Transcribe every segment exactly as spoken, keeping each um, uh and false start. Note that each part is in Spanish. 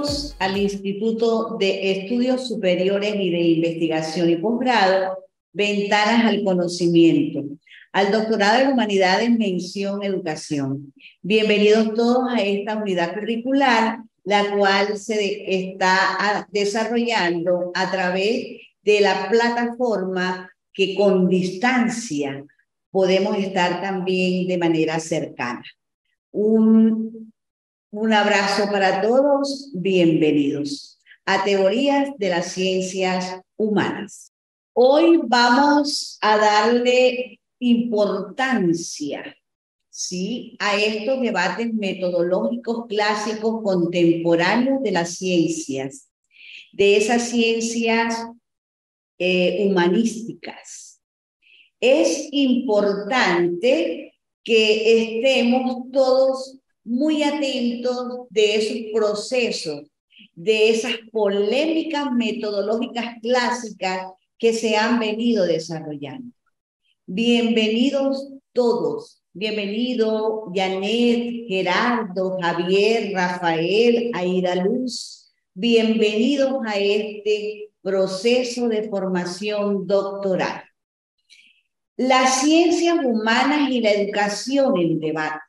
Bienvenidos al Instituto de Estudios Superiores y de Investigación y Posgrado, Ventanas al Conocimiento, al Doctorado en Humanidades, Mención Educación. Bienvenidos todos a esta unidad curricular, la cual se está desarrollando a través de la plataforma que con distancia podemos estar también de manera cercana. Un Un abrazo para todos, bienvenidos a Teorías de las Ciencias Humanas. Hoy vamos a darle importancia, ¿sí?, a estos debates metodológicos clásicos contemporáneos de las ciencias, de esas ciencias eh, humanísticas. Es importante que estemos todos muy atentos de esos procesos, de esas polémicas metodológicas clásicas que se han venido desarrollando. Bienvenidos todos, bienvenido Janet, Gerardo, Javier, Rafael, Aida Luz, bienvenidos a este proceso de formación doctoral. Las ciencias humanas y la educación en debate.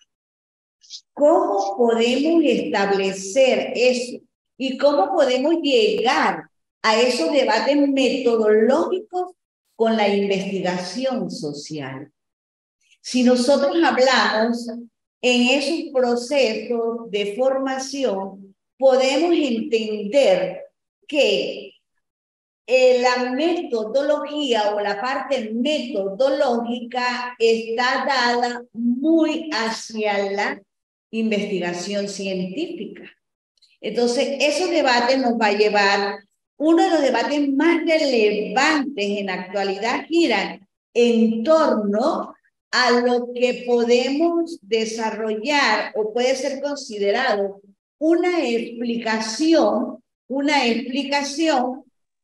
¿Cómo podemos establecer eso? ¿Y cómo podemos llegar a esos debates metodológicos con la investigación social? Si nosotros hablamos en esos procesos de formación, podemos entender que la metodología o la parte metodológica está dada muy hacia la investigación científica. Entonces, esos debates nos va a llevar, uno de los debates más relevantes en la actualidad giran en torno a lo que podemos desarrollar o puede ser considerado una explicación, una explicación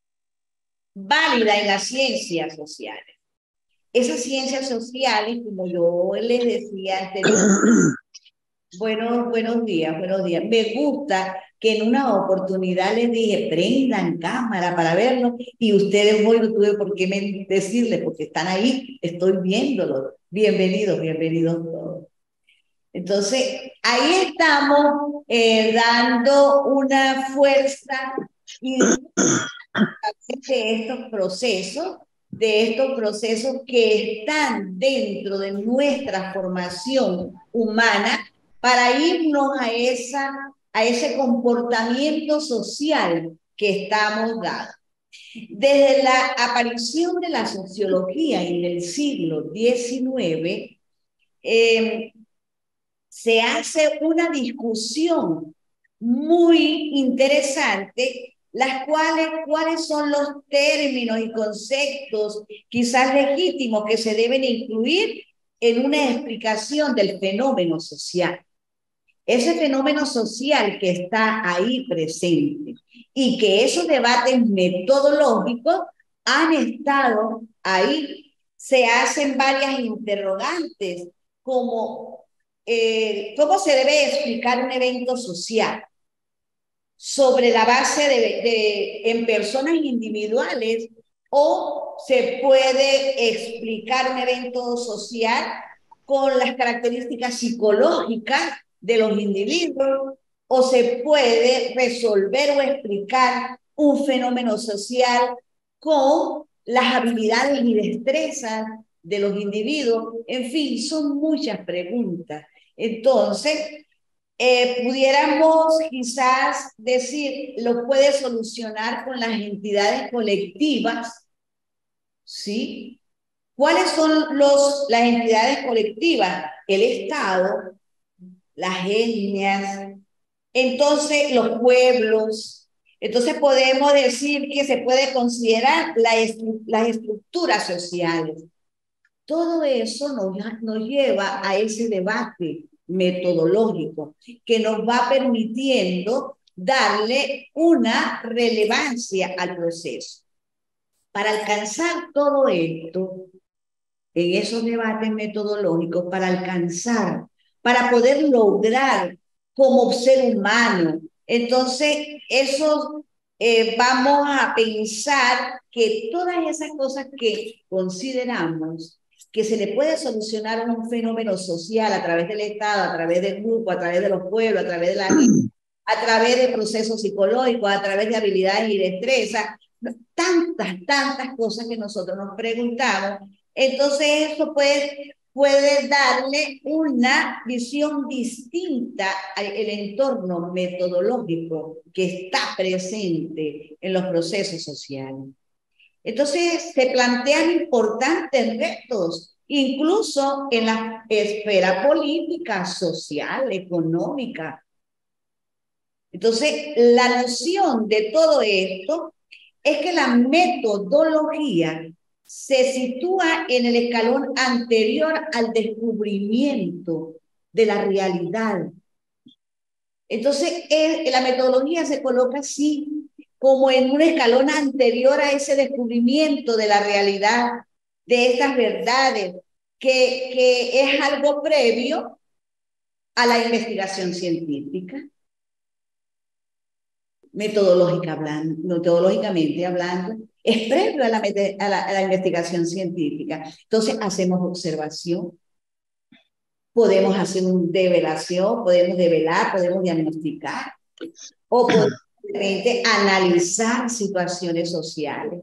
válida en las ciencias sociales. Esas ciencias sociales, como yo les decía anteriormente, Bueno, buenos días, buenos días. Me gusta que en una oportunidad les dije, prendan cámara para verlo, y ustedes hoy no tuve por qué decirles, porque están ahí, estoy viéndolo. Bienvenidos, bienvenidos todos. Entonces, ahí estamos eh, dando una fuerza y de estos procesos, de estos procesos que están dentro de nuestra formación humana, para irnos a, esa, a ese comportamiento social que estamos dando. Desde la aparición de la sociología en el siglo diecinueve, eh, se hace una discusión muy interesante, las cuales, cuáles son los términos y conceptos quizás legítimos que se deben incluir en una explicación del fenómeno social. Ese fenómeno social que está ahí presente y que esos debates metodológicos han estado ahí, se hacen varias interrogantes como eh, ¿cómo se debe explicar un evento social? Sobre la base de, de en personas individuales, o se puede explicar un evento social con las características psicológicas de los individuos, o se puede resolver o explicar un fenómeno social con las habilidades y destrezas de los individuos. En fin, son muchas preguntas. Entonces, eh, pudiéramos quizás decir, lo puede solucionar con las entidades colectivas, ¿sí? ¿Cuáles son los, las entidades colectivas? El Estado, las etnias, entonces los pueblos. Entonces podemos decir que se puede considerar la estru las estructuras sociales. Todo eso nos, nos lleva a ese debate metodológico que nos va permitiendo darle una relevancia al proceso. Para alcanzar todo esto, en esos debates metodológicos, para alcanzar, para poder lograr como ser humano Entonces, eso eh, vamos a pensar que todas esas cosas que consideramos que se le puede solucionar a un fenómeno social a través del Estado, a través del grupo, a través de los pueblos, a través de la gente, a través de procesos psicológicos, a través de habilidades y destrezas, tantas, tantas cosas que nosotros nos preguntamos. Entonces, eso puede, puede darle una visión distinta al entorno metodológico que está presente en los procesos sociales. Entonces, se plantean importantes retos, incluso en la esfera política, social, económica. Entonces, la noción de todo esto es que la metodología se sitúa en el escalón anterior al descubrimiento de la realidad. Entonces, es, la metodología se coloca así, como en un escalón anterior a ese descubrimiento de la realidad, de estas verdades, que, que es algo previo a la investigación científica. Metodológica hablando, metodológicamente hablando, es previo a la, a, la, a la investigación científica. Entonces, hacemos observación, podemos hacer una develación, podemos develar, podemos diagnosticar, o podemos simplemente analizar situaciones sociales.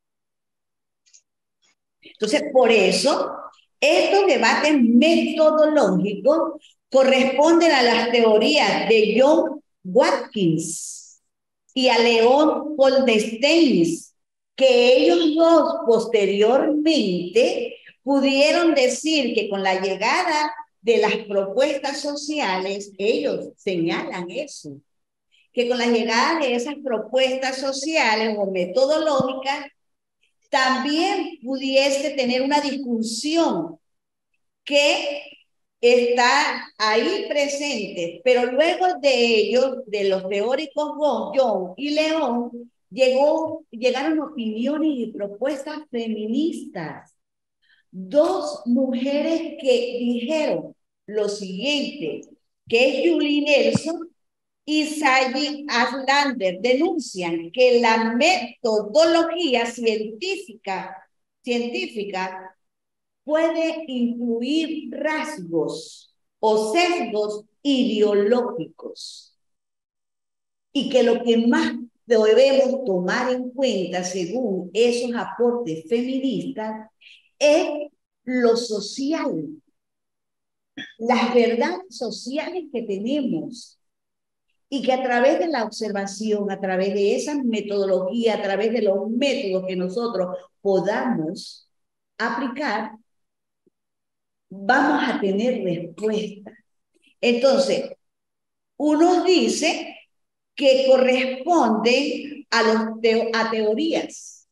Entonces, por eso, estos debates metodológicos corresponden a las teorías de John Watkins y a León Goldstein, que ellos dos posteriormente pudieron decir que con la llegada de las propuestas sociales, ellos señalan eso, que con la llegada de esas propuestas sociales o metodológicas, también pudiese tener una discusión que está ahí presente, pero luego de ellos, de los teóricos John y León, llegó, llegaron opiniones y propuestas feministas. Dos mujeres que dijeron lo siguiente, que es Julie Nelson y Sally Aslander, denuncian que la metodología científica, científica puede incluir rasgos o sesgos ideológicos y que lo que más debemos tomar en cuenta según esos aportes feministas es lo social, las verdades sociales que tenemos y que a través de la observación, a través de esa metodología, a través de los métodos que nosotros podamos aplicar, vamos a tener respuesta. Entonces, uno dice que corresponde a, los teo a teorías,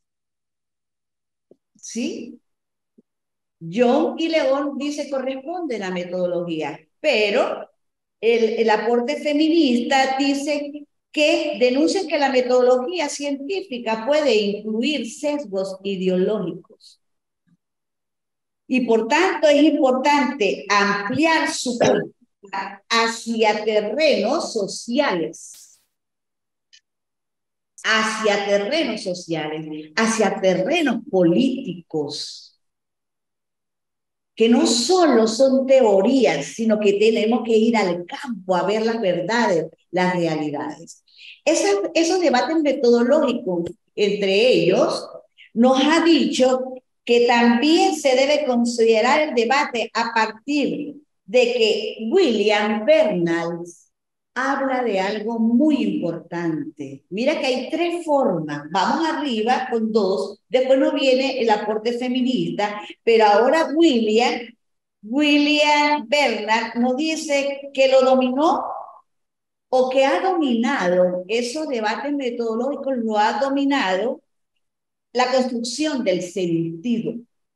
¿sí? John y León dice corresponde a la metodología, pero el, el aporte feminista dice que denuncian que la metodología científica puede incluir sesgos ideológicos. Y por tanto es importante ampliar su política hacia terrenos sociales, hacia terrenos sociales, hacia terrenos políticos, que no solo son teorías, sino que tenemos que ir al campo a ver las verdades, las realidades. Esas, esos debates metodológicos entre ellos nos ha dicho que también se debe considerar el debate a partir de que William Bernals habla de algo muy importante. Mira que hay tres formas. Vamos arriba con dos, después nos viene el aporte feminista, pero ahora William, William Bernals nos dice que lo dominó o que ha dominado esos debates metodológicos, lo ha dominado la construcción del sentido,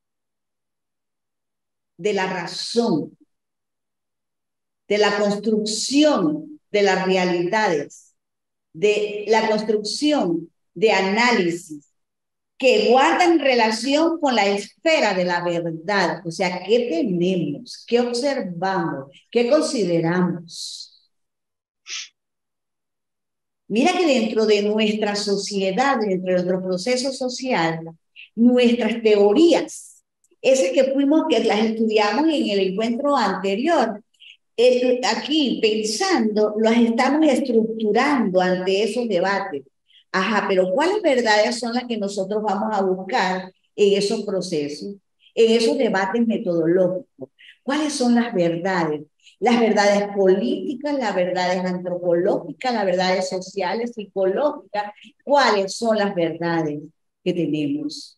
de la razón, de la construcción de las realidades, de la construcción de análisis que guardan relación con la esfera de la verdad. O sea, ¿qué tenemos? ¿Qué observamos? ¿Qué consideramos? Mira que dentro de nuestra sociedad, dentro de nuestro proceso social, nuestras teorías, esas que fuimos, que las estudiamos en el encuentro anterior, eh, aquí pensando, las estamos estructurando ante esos debates. Ajá, pero ¿cuáles verdades son las que nosotros vamos a buscar en esos procesos, en esos debates metodológicos? ¿Cuáles son las verdades? Las verdades políticas, las verdades antropológicas, las verdades sociales, psicológicas. ¿Cuáles son las verdades que tenemos?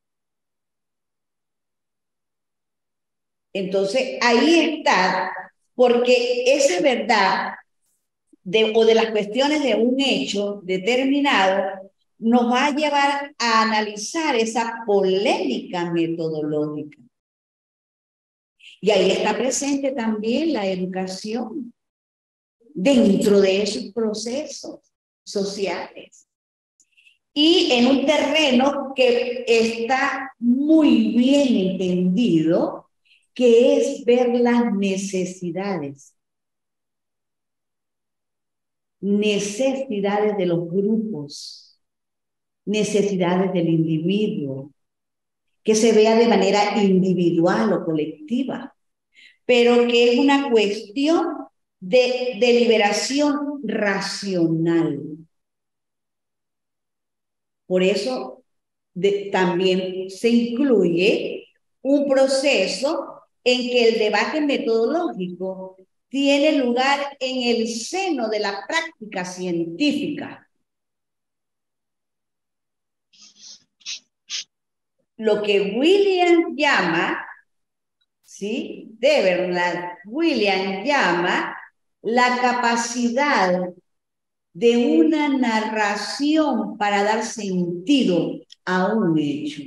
Entonces, ahí está, porque esa verdad de, o de las cuestiones de un hecho determinado nos va a llevar a analizar esa polémica metodológica. Y ahí está presente también la educación dentro de esos procesos sociales. Y en un terreno que está muy bien entendido, que es ver las necesidades. Necesidades de los grupos, necesidades del individuo, que se vea de manera individual o colectiva, pero que es una cuestión de deliberación racional. Por eso de, también se incluye un proceso en que el debate metodológico tiene lugar en el seno de la práctica científica. Lo que William llama, ¿sí? De verdad, William llama la capacidad de una narración para dar sentido a un hecho.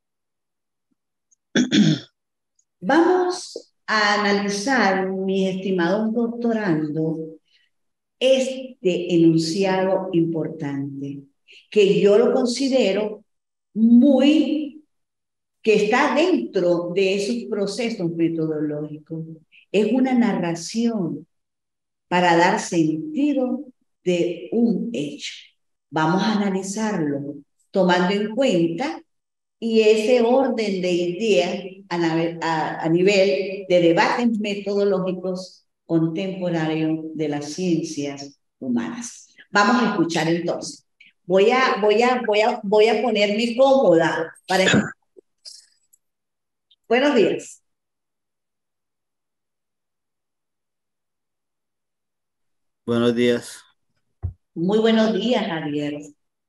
Vamos a analizar, mis estimados doctorandos, este enunciado importante, que yo lo considero muy, que está dentro de esos procesos metodológicos. Es una narración para dar sentido de un hecho. Vamos a analizarlo tomando en cuenta y ese orden de ideas a, a, a nivel de debates metodológicos contemporáneos de las ciencias humanas. Vamos a escuchar entonces. Voy a, voy a, voy a, voy a ponerme cómoda para escuchar. Buenos días. Buenos días. Muy buenos días, Javier.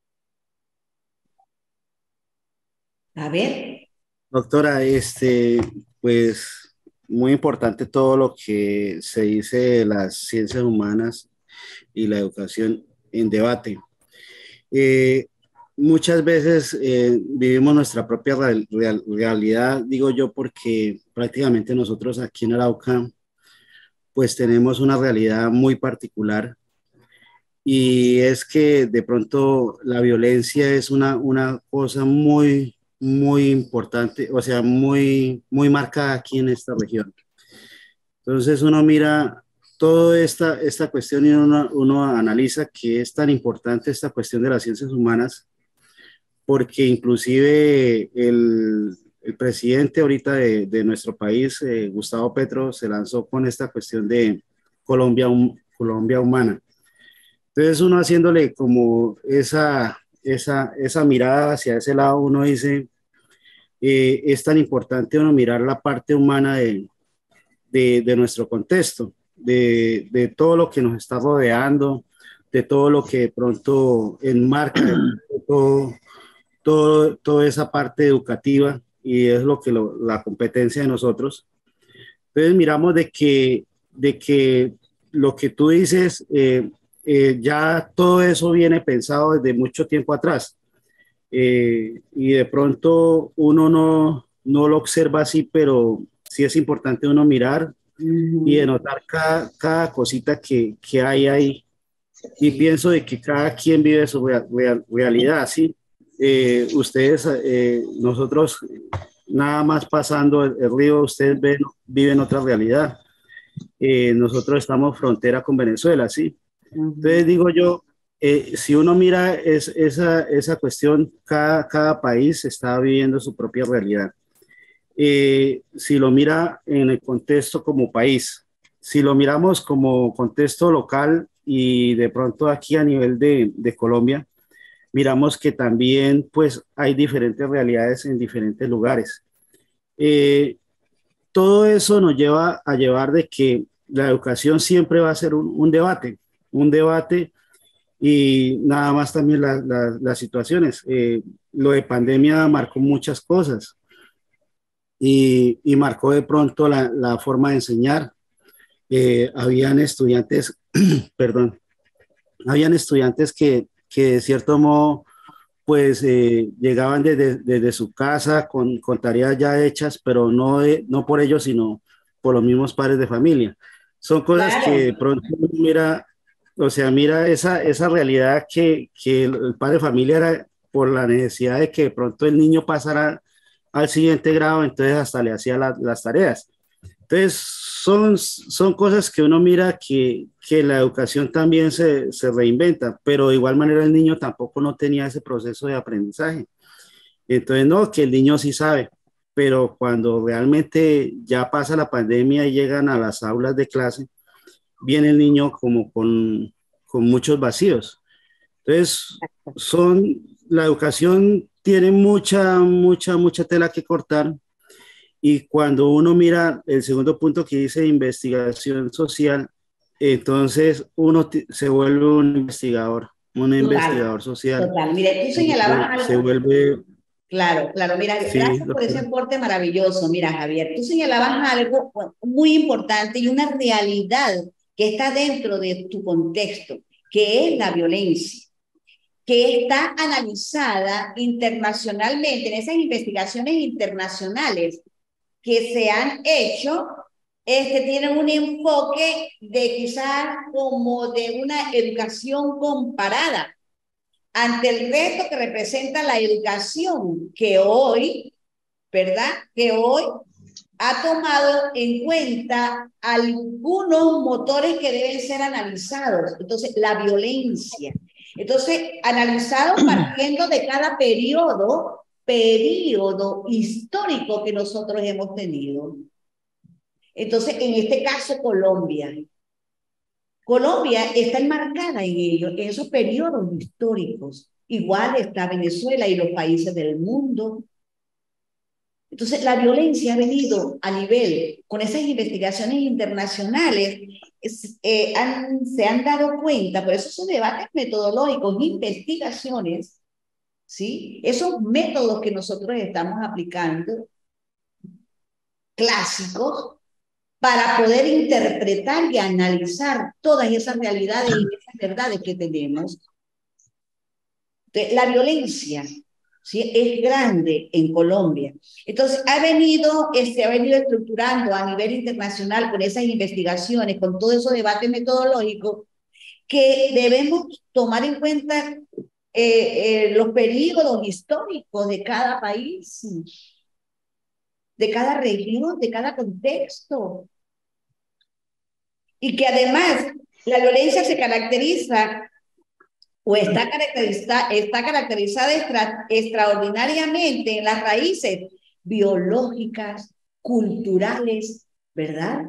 A ver. Doctora, este, pues muy importante todo lo que se dice de las ciencias humanas y la educación en debate. Eh, muchas veces eh, vivimos nuestra propia real, real, realidad, digo yo, porque prácticamente nosotros aquí en Arauca, pues tenemos una realidad muy particular. Y es que de pronto la violencia es una, una cosa muy, muy importante, o sea, muy, muy marcada aquí en esta región. Entonces uno mira toda esta, esta cuestión y uno, uno analiza que es tan importante esta cuestión de las ciencias humanas, porque inclusive el, el presidente ahorita de, de nuestro país, eh, Gustavo Petro, se lanzó con esta cuestión de Colombia, um, Colombia humana. Entonces uno haciéndole como esa, esa, esa mirada hacia ese lado, uno dice, eh, es tan importante uno mirar la parte humana de, de, de nuestro contexto, de, de todo lo que nos está rodeando, de todo lo que de pronto enmarca todo, todo, toda esa parte educativa y es lo que lo, la competencia de nosotros. Entonces miramos de que, de que lo que tú dices, eh, eh, ya todo eso viene pensado desde mucho tiempo atrás. Eh, y de pronto uno no, no lo observa así, pero sí es importante uno mirar uh-huh. y denotar cada, cada cosita que, que hay ahí. Y pienso de que cada quien vive su real, real, realidad, ¿sí? Eh, ustedes, eh, nosotros, nada más pasando el, el río, ustedes ven, viven otra realidad. Eh, nosotros estamos frontera con Venezuela, ¿sí? Uh-huh. Entonces digo yo eh, si uno mira es, esa, esa cuestión, cada, cada país está viviendo su propia realidad. Eh, si lo mira en el contexto como país, si lo miramos como contexto local y de pronto aquí a nivel de, de Colombia, miramos que también pues hay diferentes realidades en diferentes lugares. Eh, Todo eso nos lleva a llevar de que la educación siempre va a ser un, un debate, un debate y nada más también la, la, las situaciones. Eh, lo de pandemia marcó muchas cosas y, y marcó de pronto la, la forma de enseñar. Eh, habían estudiantes, perdón, habían estudiantes que, que de cierto modo pues eh, llegaban desde, desde su casa con, con, tareas ya hechas, pero no, de, no por ellos, sino por los mismos padres de familia. Son cosas que de Claro, pronto mira, o sea, mira esa, esa realidad que, que el, el padre de familia era por la necesidad de que de pronto el niño pasara al siguiente grado, entonces hasta le hacía la, las tareas. Entonces, son, son cosas que uno mira que, que la educación también se, se reinventa, pero de igual manera el niño tampoco no tenía ese proceso de aprendizaje. Entonces, no, que el niño sí sabe, pero cuando realmente ya pasa la pandemia y llegan a las aulas de clase, viene el niño como con, con muchos vacíos. Entonces, son, la educación tiene mucha, mucha, mucha tela que cortar y cuando uno mira el segundo punto que dice investigación social, entonces uno se vuelve un investigador, un total, investigador social, total. Mire, tú señalabas se algo. vuelve, Claro, claro, mira, sí, gracias por ese doctora. aporte maravilloso. Mira, Javier, tú señalabas algo bueno, muy importante y una realidad que está dentro de tu contexto, que es la violencia, que está analizada internacionalmente en esas investigaciones internacionales que se han hecho, este, tienen un enfoque de quizás como de una educación comparada ante el reto que representa la educación que hoy, ¿verdad? Que hoy ha tomado en cuenta algunos motores que deben ser analizados. Entonces, la violencia. Entonces, analizado partiendo de cada periodo, periodo histórico que nosotros hemos tenido. Entonces, en este caso, Colombia. Colombia está enmarcada en ellos, en esos periodos históricos. Igual está Venezuela y los países del mundo. Entonces, la violencia ha venido a nivel, con esas investigaciones internacionales, es, eh, han, se han dado cuenta, por eso esos debates metodológicos, investigaciones, ¿sí? Esos métodos que nosotros estamos aplicando, clásicos, para poder interpretar y analizar todas esas realidades y esas verdades que tenemos. La violencia, ¿sí? Es grande en Colombia. Entonces, ha venido, este, ha venido estructurando a nivel internacional con esas investigaciones, con todo ese debate metodológico, que debemos tomar en cuenta eh, eh, los periodos históricos de cada país, de cada región, de cada contexto. Y que además la violencia se caracteriza o está caracterizada, está caracterizada extra, extraordinariamente en las raíces biológicas, culturales, ¿verdad?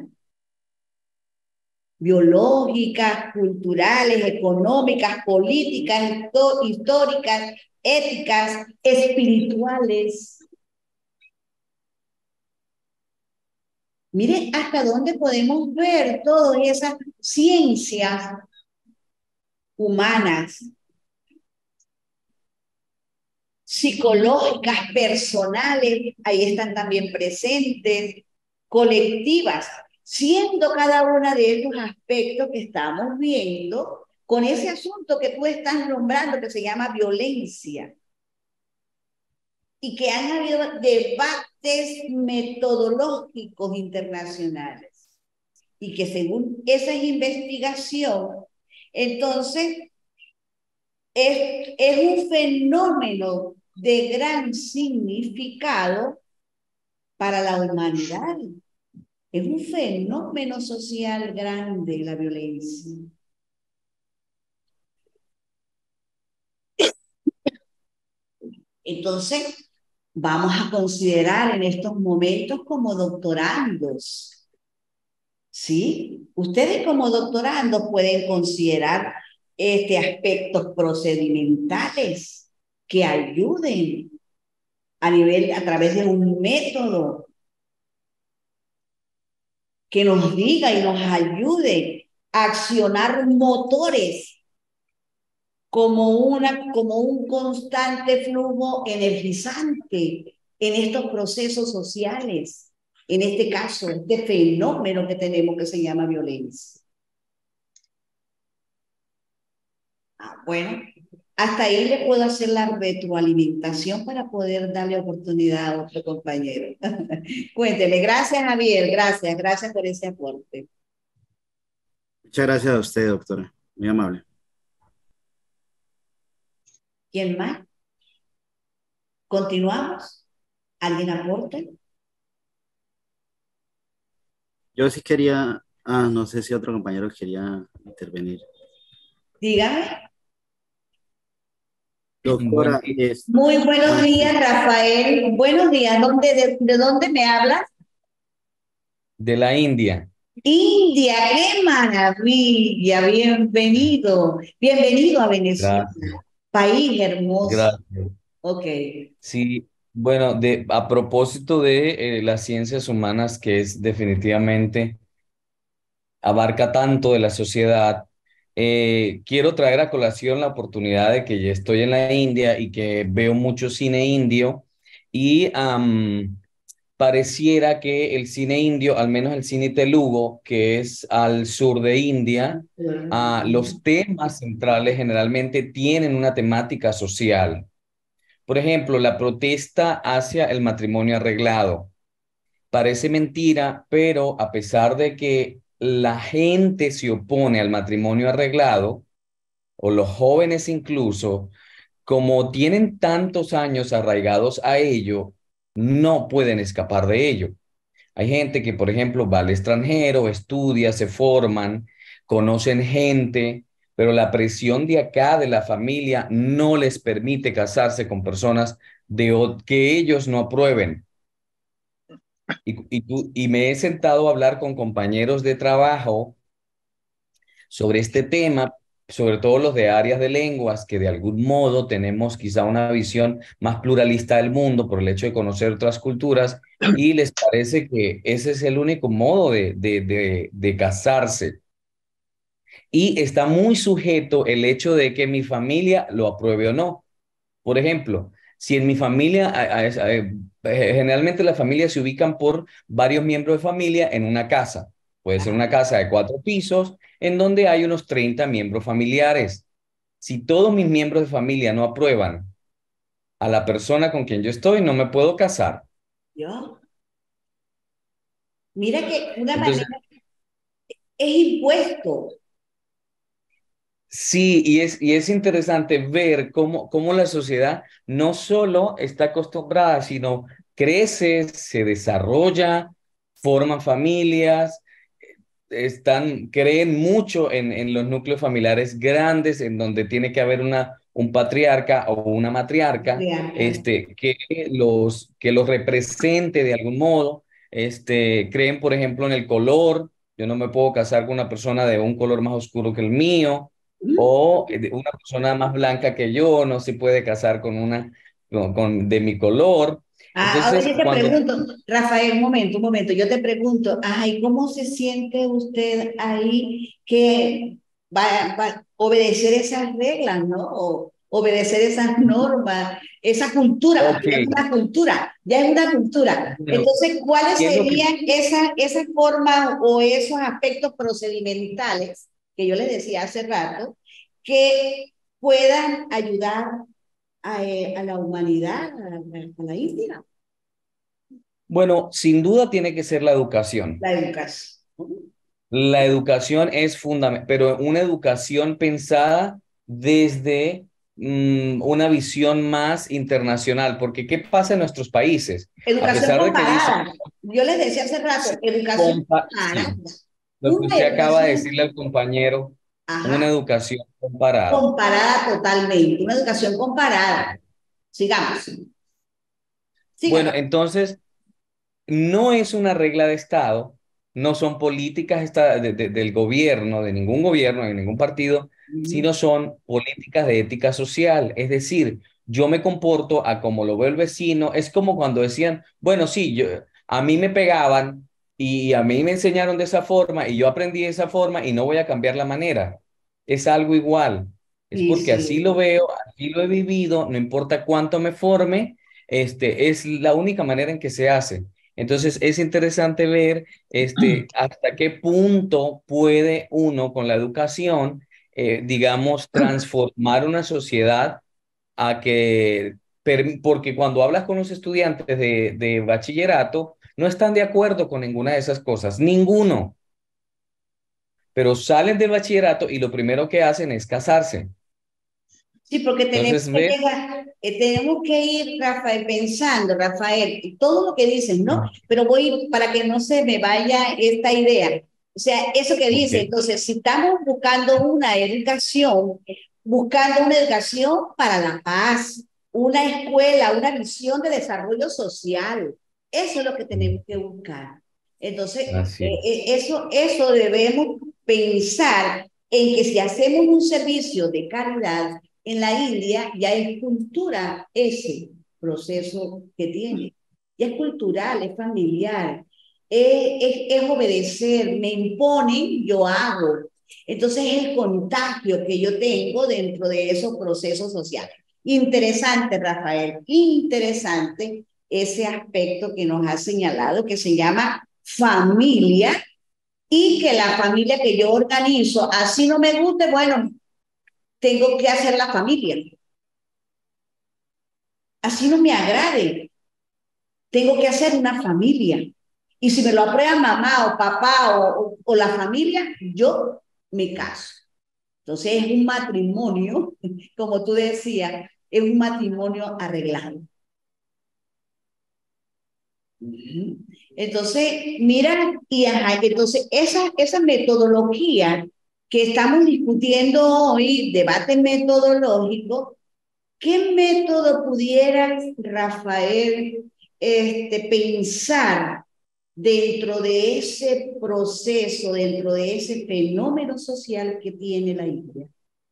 Biológicas, culturales, económicas, políticas, históricas, éticas, espirituales. Mire hasta dónde podemos ver todas esas ciencias humanas, psicológicas, personales, ahí están también presentes, colectivas, siendo cada una de estos aspectos que estamos viendo con ese asunto que tú estás nombrando que se llama violencia y que han habido debates metodológicos internacionales y que según esa investigación, entonces es, es un fenómeno de gran significado para la humanidad. Es un fenómeno social grande la violencia. Entonces, vamos a considerar en estos momentos como doctorandos, ¿sí? Ustedes como doctorandos pueden considerar este, aspectos procedimentales que ayuden a nivel, a través de un método que nos diga y nos ayude a accionar motores como, una, como un constante flujo energizante en estos procesos sociales, en este caso, este fenómeno que tenemos que se llama violencia. Ah, bueno, hasta ahí le puedo hacer la retroalimentación para poder darle oportunidad a otro compañero. Cuénteme, gracias Javier, gracias, gracias por ese aporte. Muchas gracias a usted, doctora. Muy amable. ¿Quién más? ¿Continuamos? ¿Alguien aporta? Yo sí quería, ah, no sé si otro compañero quería intervenir. Dígame. Buen Doctora, día. es, Muy buenos ah, días, Rafael. Buenos días. ¿Dónde, de, de dónde me hablas? De la India. India, qué maravilla. Bienvenido. Bienvenido a Venezuela. Gracias, País hermoso. gracias. Ok. Sí, bueno, de, a propósito de eh, las ciencias humanas, que es definitivamente abarca tanto de la sociedad, eh, quiero traer a colación la oportunidad de que ya estoy en la India y que veo mucho cine indio y am, pareciera que el cine indio, al menos el cine telugu, que es al sur de India, ah, los temas centrales generalmente tienen una temática social. Por ejemplo, la protesta hacia el matrimonio arreglado. Parece mentira, pero a pesar de que la gente se opone al matrimonio arreglado, o los jóvenes incluso, como tienen tantos años arraigados a ello, no pueden escapar de ello. Hay gente que, por ejemplo, va al extranjero, estudia, se forman, conocen gente, pero la presión de acá, de la familia, no les permite casarse con personas de, que ellos no aprueben. Y, y, tú, y me he sentado a hablar con compañeros de trabajo sobre este tema, sobre todo los de áreas de lenguas, que de algún modo tenemos quizá una visión más pluralista del mundo por el hecho de conocer otras culturas, y les parece que ese es el único modo de, de, de, de casarse. Y está muy sujeto el hecho de que mi familia lo apruebe o no. Por ejemplo, si en mi familia, a- a- a- eh, generalmente las familias se ubican por varios miembros de familia en una casa. Puede ser una casa de cuatro pisos en donde hay unos treinta miembros familiares. Si todos mis miembros de familia no aprueban a la persona con quien yo estoy, no me puedo casar. Yo, mira que una Entonces, manera es impuesto. sí, y es, y es interesante ver cómo, cómo la sociedad no solo está acostumbrada, sino crece, se desarrolla, forma familias, están, creen mucho en, en los núcleos familiares grandes, en donde tiene que haber una, un patriarca o una matriarca, este, que los, que los represente de algún modo. Este, creen, por ejemplo, en el color. Yo no me puedo casar con una persona de un color más oscuro que el mío, o de una persona más blanca que yo no se puede casar con una con, con- de mi color. Ah, ahora Entonces, yo te cuando pregunto, Rafael, un momento, un momento, yo te pregunto, ay, ¿cómo se siente usted ahí que va, va a obedecer esas reglas, ¿no? O obedecer esas normas, esa cultura, ok, porque ya es una cultura, ya es una cultura. bueno, Entonces, ¿cuáles ¿qué es lo que serían esas, esas formas o esos aspectos procedimentales que yo les decía hace rato que puedan ayudar a, eh, a la humanidad, a, a la India? Bueno, sin duda tiene que ser la educación. La educación. La educación es fundamental, pero una educación pensada desde mm, una visión más internacional, porque ¿qué pasa en nuestros países? A Educación pesar de que dicen, comparada. Yo les decía hace rato, educación compa- comparada. sí, lo que Una usted acaba de educación, decirle al compañero, una ajá, educación comparada. comparada totalmente, una educación comparada. Sigamos. Bueno, Sigamos. entonces, no es una regla de Estado, no son políticas esta- de- de- del gobierno, de ningún gobierno, de ningún partido, Ujú. sino son políticas de ética social. Es decir, yo me comporto a como lo ve el vecino. Es como cuando decían, bueno, sí, yo, a mí me pegaban y a mí me enseñaron de esa forma y yo aprendí de esa forma y no voy a cambiar la manera. Es algo igual. Es Sí, porque así lo sí. veo, así lo he vivido, no importa cuánto me forme, este, es la única manera en que se hace. Entonces es interesante ver este, hasta qué punto puede uno con la educación, eh, digamos, transformar una sociedad a que, per- porque cuando hablas con los estudiantes de, de bachillerato, no están de acuerdo con ninguna de esas cosas, ninguno, pero salen del bachillerato y lo primero que hacen es casarse. Sí, porque tenemos Entonces, que ves, llegar, eh, tenemos que ir, Rafael, pensando, Rafael, y todo lo que dices, ¿no? Pero voy para que no se me vaya esta idea. O sea, eso que dice, ok, entonces, si estamos buscando una educación, buscando una educación para la paz, una escuela, una visión de desarrollo social, eso es lo que tenemos que buscar. Entonces, así eh, es. eh, eso, eso debemos pensar en que si hacemos un servicio de calidad, en la India ya es cultura ese proceso que tiene. Ya es cultural, es familiar, es, es, es obedecer, me imponen, yo hago. Entonces es el contagio que yo tengo dentro de esos procesos sociales. Interesante, Rafael, interesante ese aspecto que nos ha señalado, que se llama familia, y que la familia que yo organizo, así no me guste, bueno, tengo que hacer la familia. Así no me agrade, tengo que hacer una familia. Y si me lo aprueba mamá o papá o, o, o la familia, yo me caso. Entonces es un matrimonio, como tú decías, es un matrimonio arreglado. Entonces, mira, y ajá, entonces esa, esa metodología que estamos discutiendo hoy, debate metodológico, ¿qué método pudieras, Rafael, este, pensar dentro de ese proceso, dentro de ese fenómeno social que tiene la India?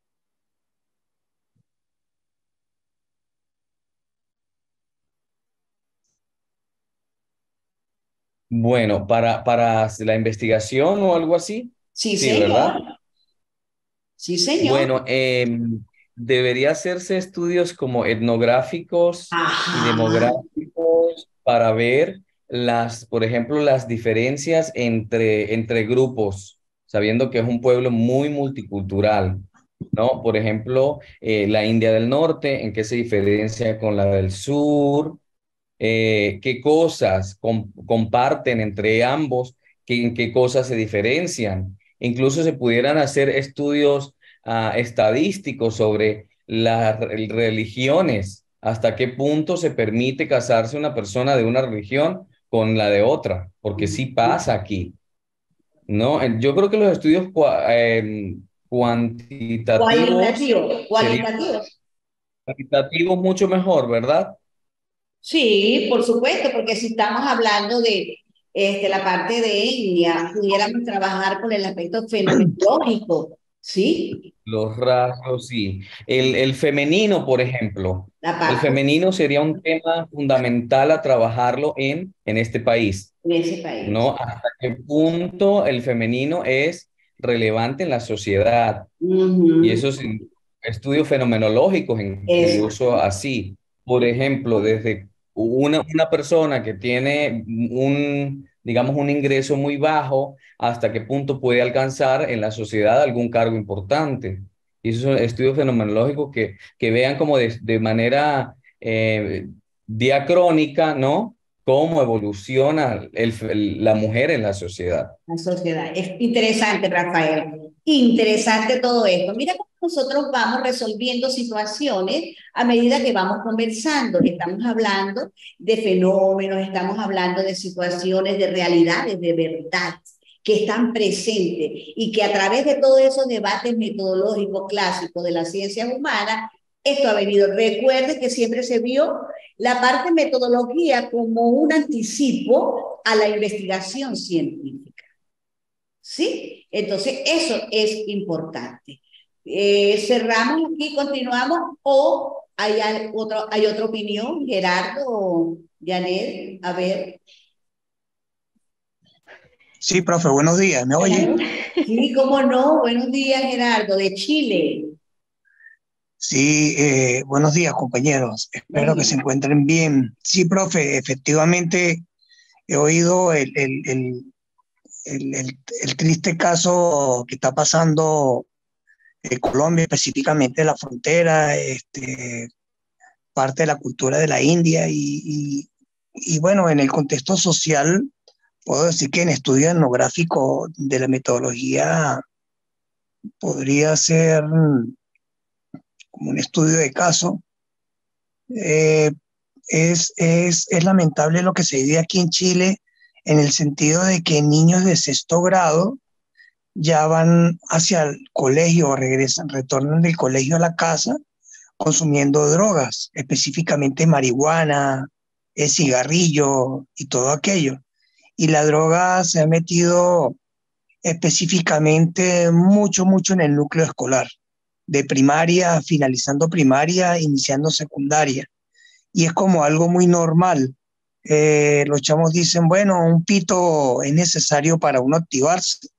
Bueno, para, para la investigación o algo así, Sí, sí, ¿verdad? señor. Sí, señor. Bueno, em, debería hacerse estudios como etnográficos y Ajá. demográficos para ver las, por ejemplo, las diferencias entre, entre grupos, sabiendo que es un pueblo muy multicultural, ¿no? Por ejemplo, eh, la India del Norte, en qué se diferencia con la del sur, eh, qué cosas com- comparten entre ambos, qué, en qué cosas se diferencian. Incluso se pudieran hacer estudios ah, estadísticos sobre las re- religiones, hasta qué punto se permite casarse una persona de una religión con la de otra, porque sí pasa aquí, ¿no? Eh, Yo creo que los estudios cua- em, cuantitativos Cualitativo, serían cualitativo. cuantitativos mucho mejor, ¿verdad? Sí, por supuesto, porque si estamos hablando de este, la parte de India, pudiéramos trabajar con el aspecto fenomenológico, ¿sí? Los rasgos, sí. El, el femenino, por ejemplo. La El parte femenino sería un tema fundamental a trabajarlo en, en este país, en ese país. ¿no? ¿Hasta qué punto el femenino es relevante en la sociedad? Y Ujú. esos estudios fenomenológicos, Exacto. incluso así. Por ejemplo, desde una, una persona que tiene un, digamos, un ingreso muy bajo, hasta qué punto puede alcanzar en la sociedad algún cargo importante. Y esos son estudios fenomenológicos que, que vean como de, de manera eh, diacrónica, ¿no? Cómo evoluciona el, el- la mujer en la sociedad. La sociedad. Es interesante, Rafael. Interesante todo esto. Mira cómo nosotros vamos resolviendo situaciones a medida que vamos conversando. Estamos hablando de fenómenos, estamos hablando de situaciones, de realidades, de verdad que están presentes y que a través de todos esos debates metodológicos clásicos de las ciencias humanas esto ha venido. Recuerde que siempre se vio la parte metodología como un anticipo a la investigación científica. ¿Sí? Entonces, eso es importante. Eh, cerramos aquí, continuamos, o hay, otro, hay otra opinión, Gerardo o Janet, a ver. Sí, profe, buenos días, ¿me oye? Sí, cómo no, buenos días, Gerardo, de Chile. Sí, eh, buenos días, compañeros, espero que se encuentren bien. Sí, profe, efectivamente he oído el, el, el, el, el, el triste caso que está pasando en Colombia, específicamente la frontera, este, parte de la cultura de la India y, y, y bueno, en el contexto social, puedo decir que en estudio etnográfico de la metodología podría ser mm, como un estudio de caso. Eh, es, es, es lamentable lo que se vive aquí en Chile en el sentido de que niños de sexto grado ya van hacia el colegio, regresan, retornan del colegio a la casa consumiendo drogas, específicamente marihuana, el cigarrillo y todo aquello. Y la droga se ha metido específicamente mucho, mucho en el núcleo escolar, de primaria, finalizando primaria, iniciando secundaria. Y es como algo muy normal. Eh, los chamos dicen, bueno, un pito es necesario para uno activarse.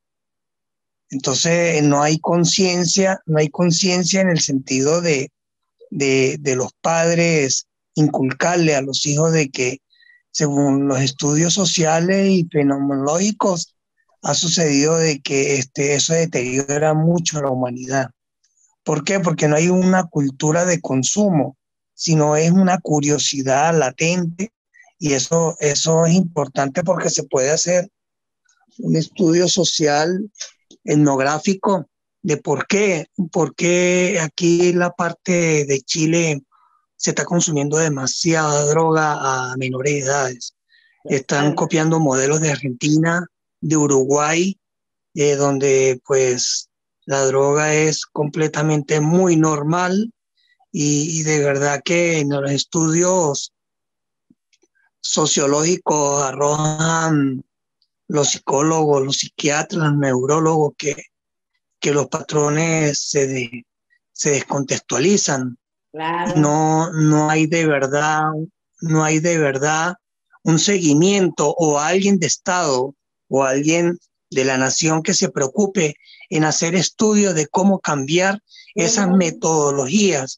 Entonces no hay conciencia, no hay conciencia en el sentido de, de, de los padres inculcarle a los hijos de que según los estudios sociales y fenomenológicos ha sucedido de que este, eso deteriora mucho a la humanidad. ¿Por qué? Porque no hay una cultura de consumo, sino es una curiosidad latente y eso, eso es importante porque se puede hacer un estudio social etnográfico de por qué, por qué aquí en la parte de Chile se está consumiendo demasiada droga a menores de edades. Están copiando modelos de Argentina, de Uruguay, eh, donde pues la droga es completamente muy normal y, y de verdad que en los estudios sociológicos arrojan los psicólogos, los psiquiatras, los neurólogos que, que los patrones se, de, se descontextualizan. Claro. Y no, no hay de verdad, no hay de verdad un seguimiento o alguien de Estado o alguien de la nación que se preocupe en hacer estudios de cómo cambiar esas metodologías.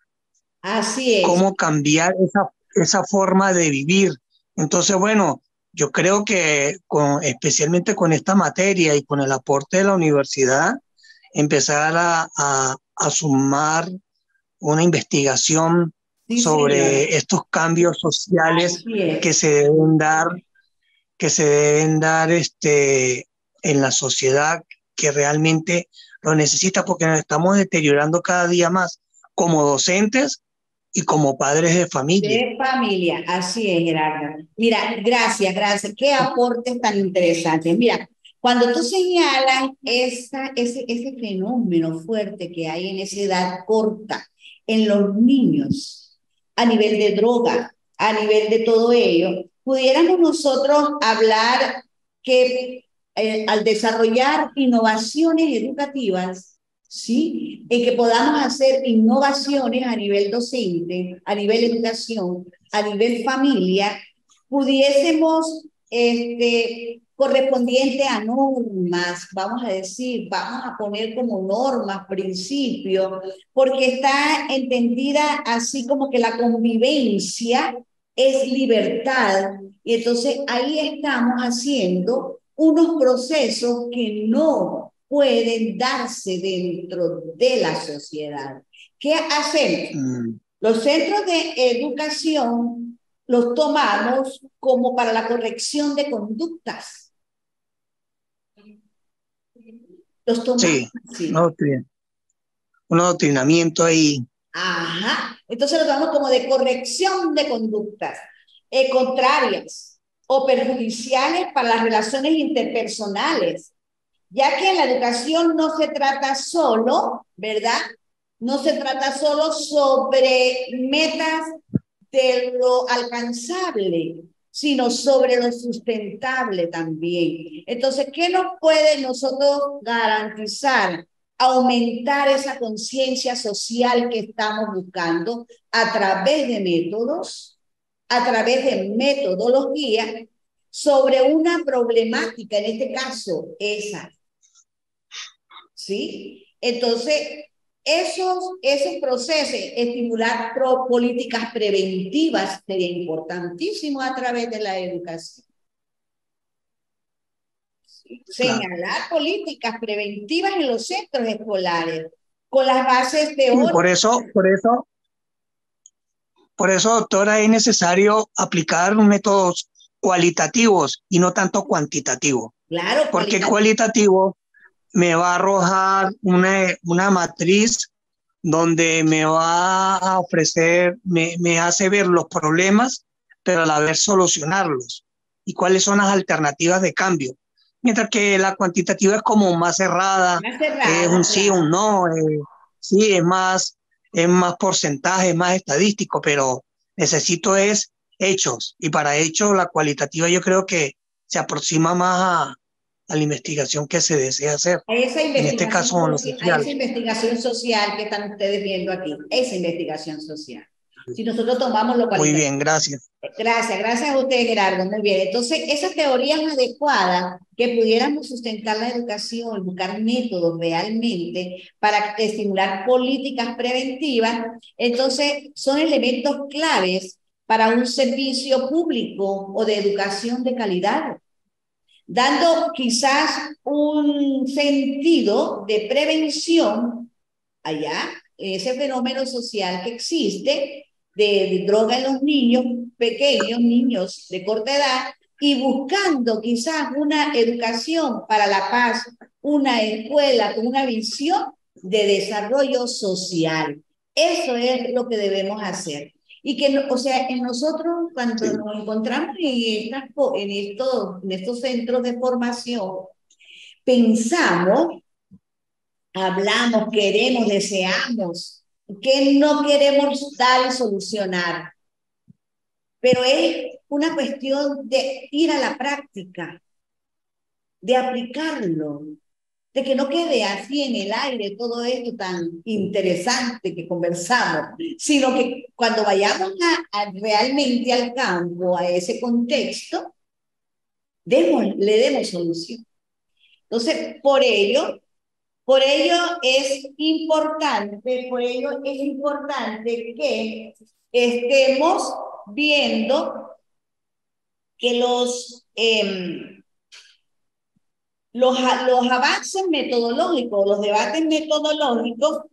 Así es. Cómo cambiar esa, esa forma de vivir. Entonces, bueno, yo creo que con, especialmente con esta materia y con el aporte de la universidad, empezar a, a, a sumar una investigación sí, sobre señora. Estos cambios sociales que se deben dar, que se deben dar este, en la sociedad que realmente lo necesita, porque nos estamos deteriorando cada día más como docentes y como padres de familia. De familia, así es, Gerardo. Mira, gracias, gracias. Qué aportes tan interesantes. Mira, cuando tú señalas esa, ese, ese fenómeno fuerte que hay en esa edad corta, en los niños, a nivel de droga, a nivel de todo ello, pudiéramos nosotros hablar que eh, al desarrollar innovaciones educativas, ¿sí? En que podamos hacer innovaciones a nivel docente, a nivel educación, a nivel familia, pudiésemos, este, correspondiente a normas, vamos a decir, vamos a poner como normas, principios, porque está entendida así como que la convivencia es libertad, y entonces ahí estamos haciendo unos procesos que no pueden darse dentro de la sociedad. ¿Qué hacemos? Mm. Los centros de educación los tomamos como para la corrección de conductas. Los tomamos sí, así. No, un adoctrinamiento ahí. Ajá. Entonces lo tomamos como de corrección de conductas eh, contrarias o perjudiciales para las relaciones interpersonales, ya que en la educación no se trata solo, ¿verdad?, No se trata solo sobre metas de lo alcanzable, sino sobre lo sustentable también. Entonces, ¿qué nos puede nosotros garantizar? Aumentar esa conciencia social que estamos buscando a través de métodos, a través de metodología, sobre una problemática, en este caso, esa. ¿Sí? Entonces, esos, esos procesos, estimular pro, políticas preventivas, sería importantísimo a través de la educación. ¿Sí? Claro. Señalar políticas preventivas en los centros escolares, con las bases Sí, teóricas. por eso, por eso, por eso, doctora, es necesario aplicar métodos cualitativos y no tanto cuantitativos. Claro, Porque el cualitativo cualitativo me va a arrojar una, una matriz donde me va a ofrecer, me, me hace ver los problemas, pero a la vez solucionarlos y cuáles son las alternativas de cambio. Mientras que la cuantitativa es como más cerrada, más es cerrada, un sí, claro. un no, eh, sí, es más, es más porcentaje, es más estadístico, pero necesito es hechos, y para hechos la cualitativa yo creo que se aproxima más a, a la investigación que se desea hacer, A esa en este caso con lo investigación, a social. esa investigación social que están ustedes viendo aquí, esa investigación social. Si nosotros tomamos lo Muy cualitativo. bien, gracias. Gracias, gracias a usted, Gerardo. Muy bien. Entonces, esas teorías adecuadas que pudiéramos sustentar la educación, buscar métodos realmente para estimular políticas preventivas, entonces son elementos claves para un servicio público o de educación de calidad, dando quizás un sentido de prevención allá, ese fenómeno social que existe de, de droga en los niños pequeños, niños de corta edad, y buscando quizás una educación para la paz, una escuela con una visión de desarrollo social. Eso es lo que debemos hacer. Y que, o sea, en nosotros cuando Sí. nos encontramos en, estas, en, estos, en estos centros de formación, pensamos, hablamos, queremos, deseamos, que no queremos dar y solucionar. Pero es una cuestión de ir a la práctica, de aplicarlo, de que no quede así en el aire todo esto tan interesante que conversamos, sino que cuando vayamos a, a realmente al campo, a ese contexto, demos, le demos solución. Entonces, por ello, por ello es importante, por ello es importante que estemos viendo que los, eh, los, los avances metodológicos, los debates metodológicos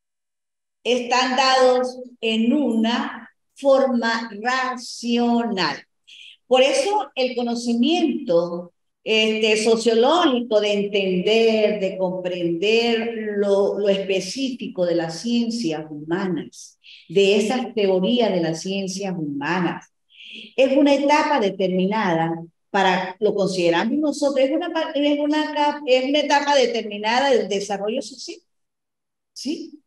están dados en una forma racional. Por eso el conocimiento este, sociológico de entender, de comprender lo, lo específico de las ciencias humanas, de esas teorías de las ciencias humanas, es una etapa determinada para, lo consideramos nosotros, es una, es una, es una etapa determinada del desarrollo social, ¿sí?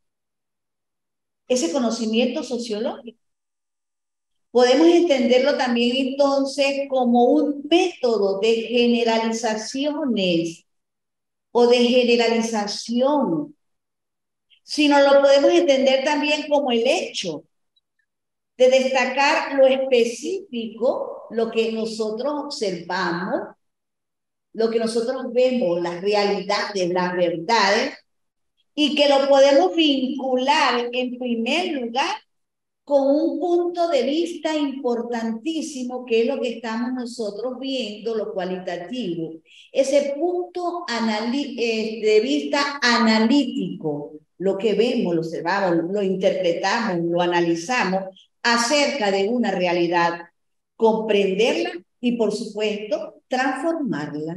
Ese conocimiento sociológico. Podemos entenderlo también entonces como un método de generalizaciones o de generalización, sino lo podemos entender también como el hecho de destacar lo específico, lo que nosotros observamos, lo que nosotros vemos, las realidades, las verdades, y que lo podemos vincular en primer lugar con un punto de vista importantísimo, que es lo que estamos nosotros viendo, lo cualitativo, ese punto de vista analítico, lo que vemos, lo observamos, lo interpretamos, lo analizamos acerca de una realidad, comprenderla y, por supuesto, transformarla.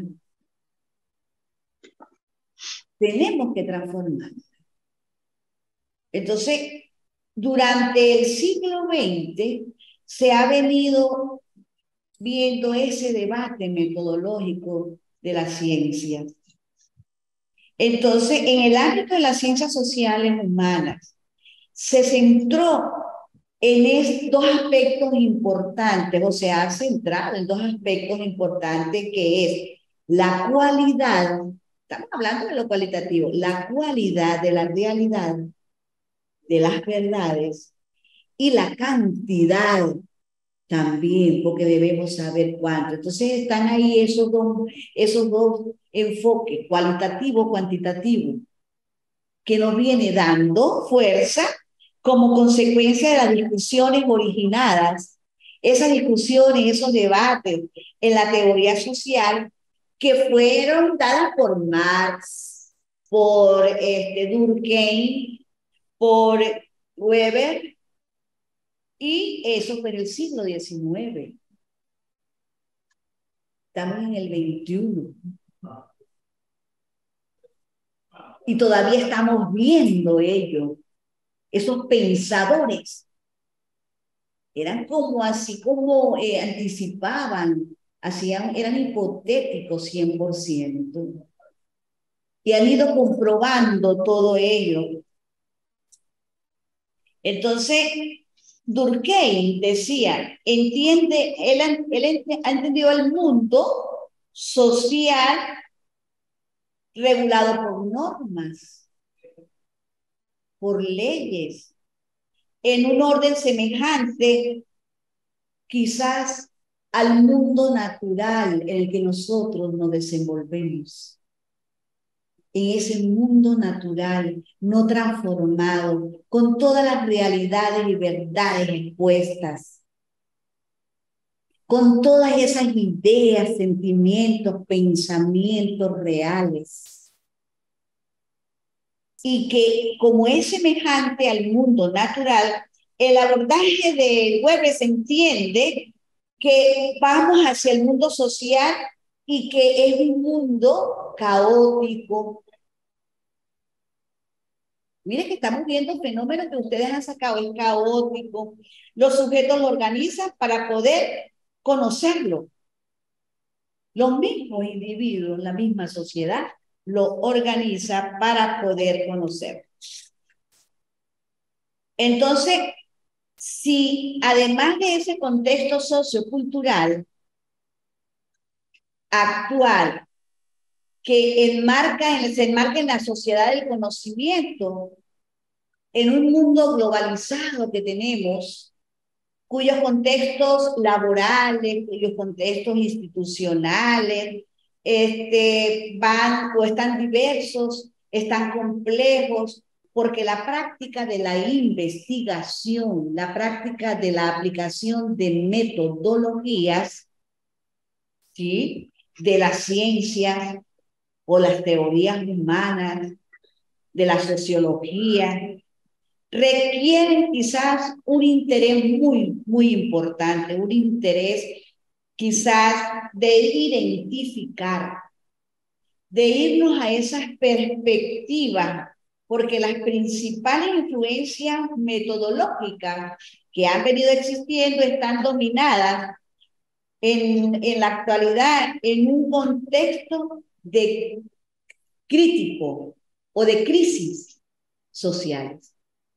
Tenemos que transformarla. Entonces, durante el siglo veinte se ha venido viendo ese debate metodológico de las ciencias. Entonces, en el ámbito de las ciencias sociales humanas, se centró en estos dos aspectos importantes, o sea, ha centrado en dos aspectos importantes que es la cualidad, estamos hablando de lo cualitativo, la cualidad de la realidad, de las verdades, y la cantidad también, porque debemos saber cuánto. Entonces están ahí esos dos, esos dos enfoques, cualitativo, cuantitativo, que nos viene dando fuerza como consecuencia de las discusiones originadas, esas discusiones, esos debates en la teoría social que fueron dadas por Marx, por este, Durkheim, por Weber, y eso fue en el siglo diecinueve. Estamos en el veintiuno. Y todavía estamos viendo ello. Esos pensadores eran como así como eh, anticipaban, hacían, eran hipotéticos cien por ciento. Y han ido comprobando todo ello. Entonces, Durkheim decía, entiende, él, él ha entendido el mundo social regulado por normas, por leyes, en un orden semejante quizás al mundo natural en el que nosotros nos desenvolvemos. En ese mundo natural, no transformado, con todas las realidades y verdades expuestas, con todas esas ideas, sentimientos, pensamientos reales, y que como es semejante al mundo natural, el abordaje de Weber se entiende que vamos hacia el mundo social y que es un mundo caótico. Miren que estamos viendo fenómenos que ustedes han sacado, es caótico. Los sujetos lo organizan para poder conocerlo. Los mismos individuos, la misma sociedad, lo organiza para poder conocerlo. Entonces, si además de ese contexto sociocultural actual, que enmarca, se enmarca en la sociedad del conocimiento, en un mundo globalizado que tenemos, cuyos contextos laborales, cuyos contextos institucionales, este, van o están diversos, están complejos, porque la práctica de la investigación, la práctica de la aplicación de metodologías, ¿sí?, de las ciencias o las teorías humanas, de la sociología, requieren quizás un interés muy, muy importante, un interés quizás de identificar, de irnos a esas perspectivas, porque las principales influencias metodológicas que han venido existiendo están dominadas en, en la actualidad en un contexto de crítico o de crisis sociales.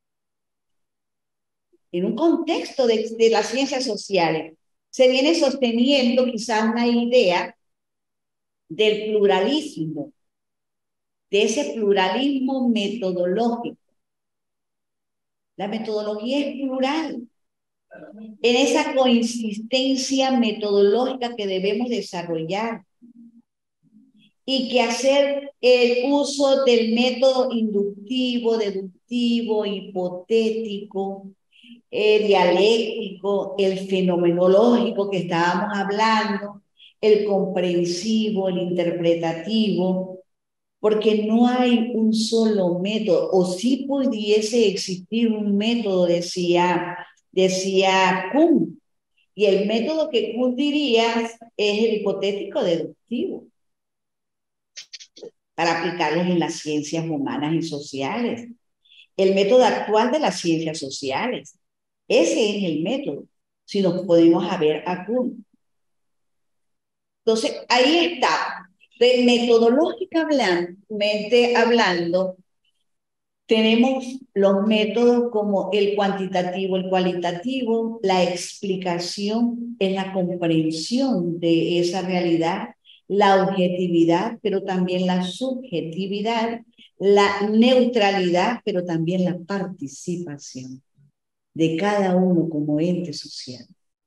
En un contexto de, de las ciencias sociales, se viene sosteniendo quizás una idea del pluralismo, de ese pluralismo metodológico. La metodología es plural, en esa consistencia metodológica que debemos desarrollar y que hacer el uso del método inductivo, deductivo, hipotético, el dialéctico, el fenomenológico que estábamos hablando, el comprensivo, el interpretativo, porque no hay un solo método, o si pudiese existir un método, decía, decía Kuhn, y el método que Kuhn diría es el hipotético deductivo, para aplicarlos en las ciencias humanas y sociales. El método actual de las ciencias sociales. Ese es el método, si nos podemos ver a Kuhn. Entonces, ahí está. De metodológicamente hablando, Tenemos los métodos como el cuantitativo, el cualitativo. La explicación es la comprensión de esa realidad, la objetividad, pero también la subjetividad, la neutralidad, pero también la participación de cada uno como ente social.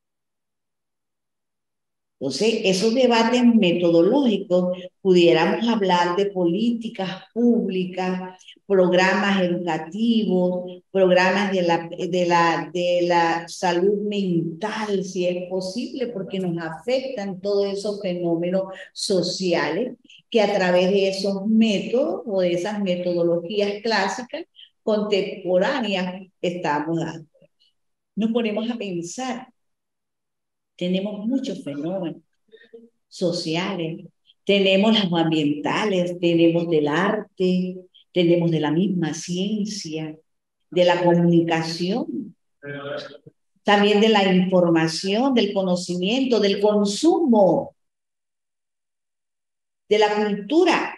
Entonces, esos debates metodológicos, pudiéramos hablar de políticas públicas, programas educativos, programas de la, de la, de la salud mental, si es posible, porque nos afectan todos esos fenómenos sociales que a través de esos métodos o de esas metodologías clásicas contemporáneas estamos dando. Nos ponemos a pensar. Tenemos muchos fenómenos sociales, tenemos los ambientales, tenemos del arte, tenemos de la misma ciencia, de la comunicación, también de la información, del conocimiento, del consumo, de la cultura.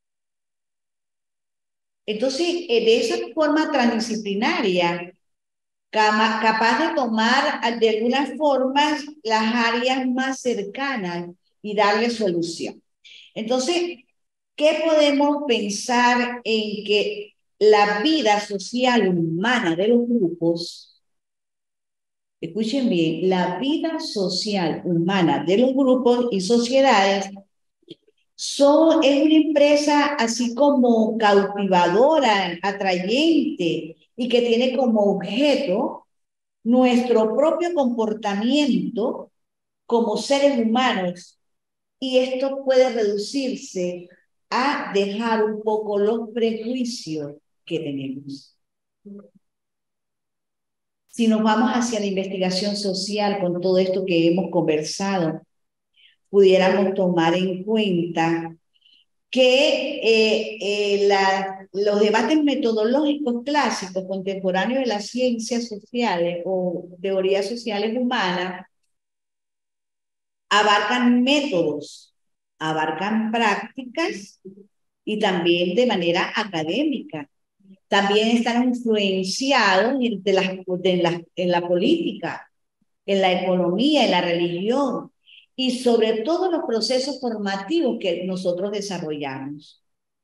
Entonces, de esa forma transdisciplinaria, capaz de tomar de algunas formas las áreas más cercanas y darle solución. Entonces, ¿qué podemos pensar en que la vida social humana de los grupos, escuchen bien, la vida social humana de los grupos y sociedades son, es una empresa así como cautivadora, atrayente, y que tiene como objeto nuestro propio comportamiento como seres humanos, y esto puede reducirse a dejar un poco los prejuicios que tenemos. Si nos vamos hacia la investigación social con todo esto que hemos conversado, pudiéramos tomar en cuenta que eh, eh, la, los debates metodológicos clásicos contemporáneos de las ciencias sociales o teorías sociales humanas abarcan métodos, abarcan prácticas y también de manera académica. También están influenciados de la, de la, en la política, en la economía, en la religión, y sobre todo los procesos formativos que nosotros desarrollamos.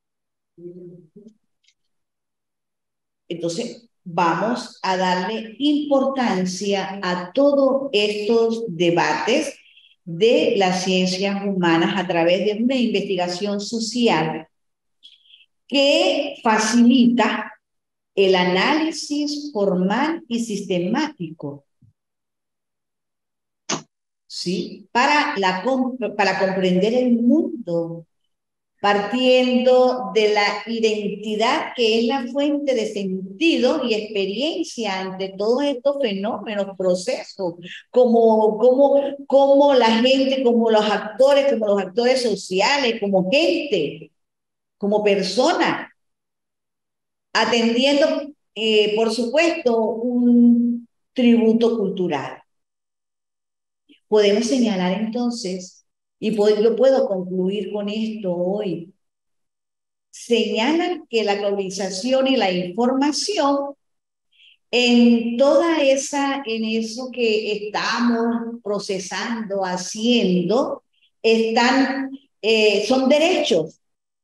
Entonces, vamos a darle importancia a todos estos debates de las ciencias humanas a través de una investigación social que facilita el análisis formal y sistemático, ¿sí? Para, la, para comprender el mundo, partiendo de la identidad que es la fuente de sentido y experiencia ante todos estos fenómenos, procesos, como, como, como la gente, como los actores, como los actores sociales, como gente, como persona, atendiendo, eh, por supuesto, un tributo cultural. Podemos señalar entonces, y puedo, yo puedo concluir con esto hoy, señalan que la globalización y la información en toda esa, en eso que estamos procesando, haciendo, están, eh, son derechos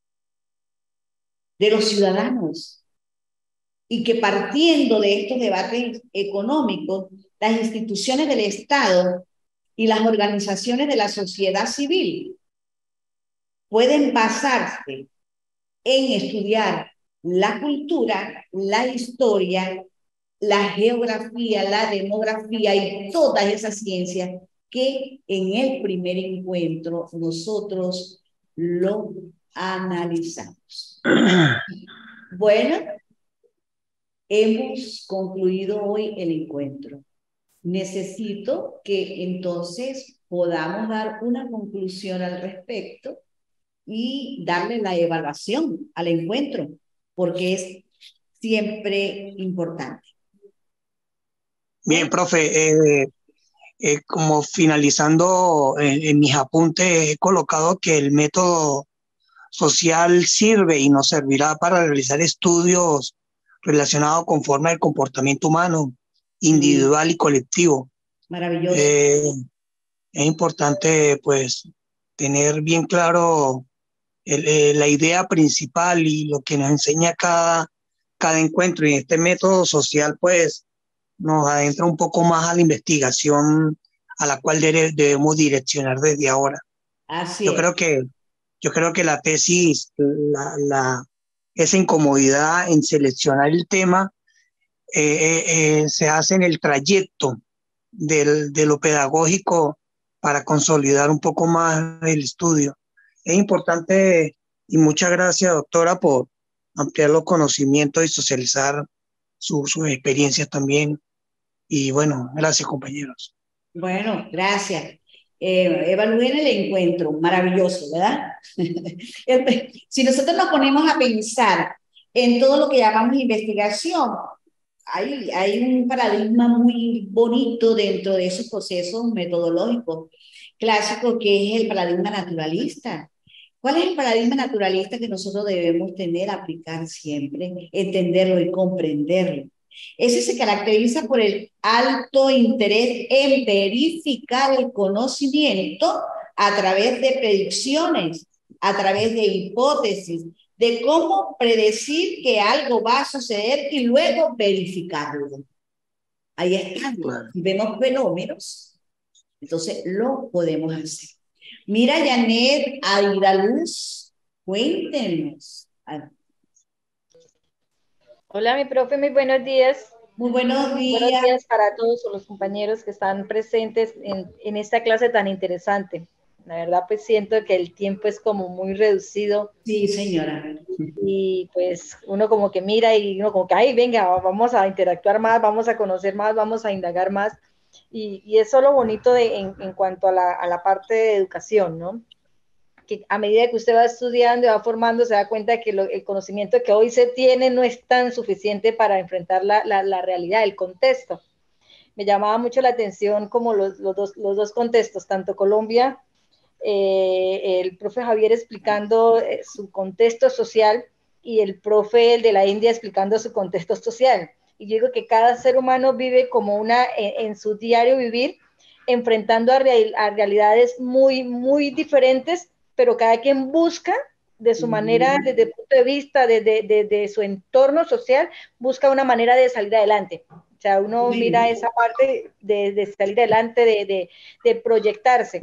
de los ciudadanos, y que partiendo de estos debates económicos, las instituciones del Estado y las organizaciones de la sociedad civil pueden basarse en estudiar la cultura, la historia, la geografía, la demografía y todas esas ciencias que en el primer encuentro nosotros lo analizamos. Bueno, hemos concluido hoy el encuentro. Necesito que entonces podamos dar una conclusión al respecto y darle la evaluación al encuentro, porque es siempre importante. Bien, profe, eh, eh, como finalizando en, en mis apuntes, he colocado que el método social sirve y nos servirá para realizar estudios relacionado con forma del comportamiento humano, individual y colectivo. Maravilloso. Eh, es importante, pues, tener bien claro el, eh, la idea principal y lo que nos enseña cada, cada encuentro. Y este método social, pues, nos adentra un poco más a la investigación a la cual debe, debemos direccionar desde ahora. Así Yo es. creo que, yo creo que la tesis, la, la, esa incomodidad en seleccionar el tema, eh, eh, eh, se hace en el trayecto del, de lo pedagógico para consolidar un poco más el estudio. Es importante y muchas gracias, doctora, por ampliar los conocimientos y socializar su, sus experiencias también. Y bueno, gracias, compañeros. Bueno, gracias. Eh, evalúen el encuentro, maravilloso, ¿verdad? Si nosotros nos ponemos a pensar en todo lo que llamamos investigación, hay, hay un paradigma muy bonito dentro de esos procesos metodológicos clásicos que es el paradigma naturalista. ¿Cuál es el paradigma naturalista que nosotros debemos tener, aplicar siempre, entenderlo y comprenderlo? Ese se caracteriza por el alto interés en verificar el conocimiento a través de predicciones, a través de hipótesis, de cómo predecir que algo va a suceder y luego verificarlo. Ahí está. Claro. Si vemos fenómenos, entonces lo podemos hacer. Mira, Janet, Aidaluz, cuéntenos. Hola, mi profe, muy buenos días. Muy buenos días. Buenos días para todos los compañeros que están presentes en, en esta clase tan interesante. La verdad, pues siento que el tiempo es como muy reducido. Sí, señora. Y pues uno como que mira y uno como que, ay, venga, vamos a interactuar más, vamos a conocer más, vamos a indagar más. Y, y eso es lo bonito de, en, en cuanto a la, a la parte de educación, ¿no? Que a medida que usted va estudiando y va formando, se da cuenta que lo, el conocimiento que hoy se tiene no es tan suficiente para enfrentar la, la, la realidad, el contexto. Me llamaba mucho la atención como los, los, dos, los dos contextos, tanto Colombia, eh, el profe Javier explicando eh, su contexto social y el profe el de la India explicando su contexto social. Y yo digo que cada ser humano vive como una, en, en su diario vivir, enfrentando a, real, a realidades muy, muy diferentes, pero cada quien busca de su manera, desde el punto de vista, desde de, de, de su entorno social, busca una manera de salir adelante. O sea, uno Sí. mira esa parte de, de salir adelante, de, de, de proyectarse.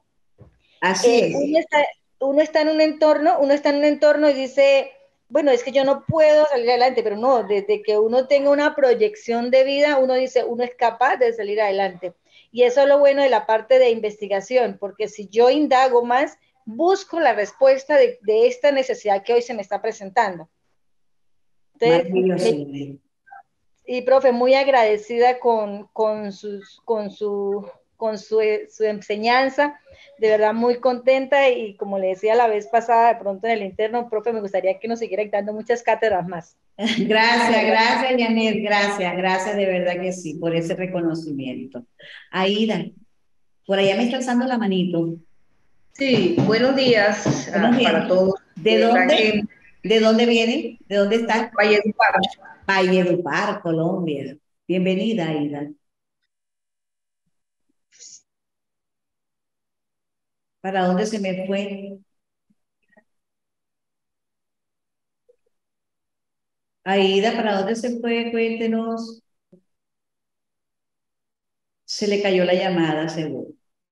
Así Eh, es. uno, está, uno está en un entorno, uno está en un entorno y dice, bueno, es que yo no puedo salir adelante, pero no, desde que uno tenga una proyección de vida, uno dice, uno es capaz de salir adelante. Y eso es lo bueno de la parte de investigación, porque si yo indago más, busco la respuesta de, de esta necesidad que hoy se me está presentando. Entonces, me, y profe, muy agradecida con, con, sus, con, su, con su, su enseñanza, de verdad muy contenta y como le decía la vez pasada, de pronto en el interno, profe, me gustaría que nos siguiera dando muchas cátedras más. Gracias, gracias, Janet, gracias, gracias de verdad que sí, por ese reconocimiento. Aida, por allá me está alzando la manito. Sí, buenos días, buenos días. para todos. ¿De dónde, que... ¿De dónde viene? ¿De dónde está? Valledupar. Valledupar, Colombia. Bienvenida, Aida. ¿Para dónde se me fue? Aida, ¿para dónde se fue? Cuéntenos. Se le cayó la llamada, seguro.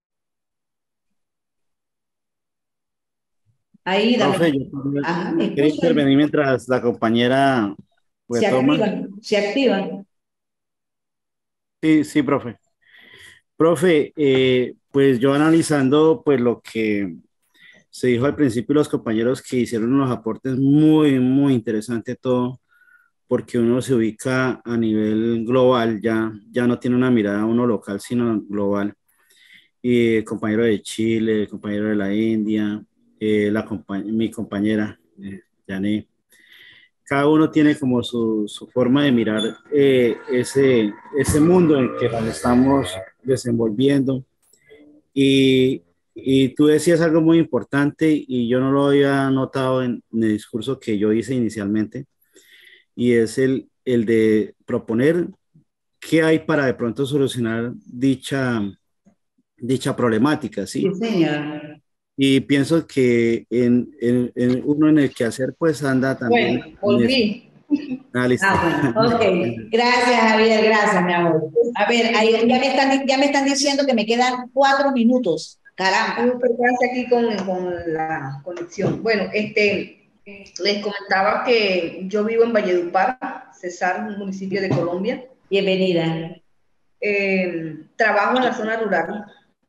Aida. Profe, yo Ajá, quería intervenir mientras la compañera pues, se toma. activan, se activan. Sí, sí, profe. Profe, eh, pues yo analizando pues lo que se dijo al principio los compañeros que hicieron unos aportes muy, muy interesante todo, porque uno se ubica a nivel global, ya, ya no tiene una mirada uno local, sino global. Y el compañero de Chile, el compañero de la India, eh, la compa mi compañera, eh, Janet, cada uno tiene como su, su forma de mirar eh, ese, ese mundo en que nos estamos desenvolviendo. Y, y tú decías algo muy importante y yo no lo había notado en, en el discurso que yo hice inicialmente, y es el, el de proponer qué hay para de pronto solucionar dicha, dicha problemática, ¿sí? Sí, señor. Y pienso que en, en, en uno en el quehacer pues anda también Bueno, en eso. volví. Ah, listo. Ah, bueno, ok. Gracias, Javier, gracias, mi amor. A ver, ahí ya me están, ya me están diciendo que me quedan cuatro minutos. Caramba. Hubo un percance aquí con, con la conexión. Bueno, este, les comentaba que yo vivo en Valledupar, Cesar, un municipio de Colombia. Bienvenida. Eh, trabajo en la zona rural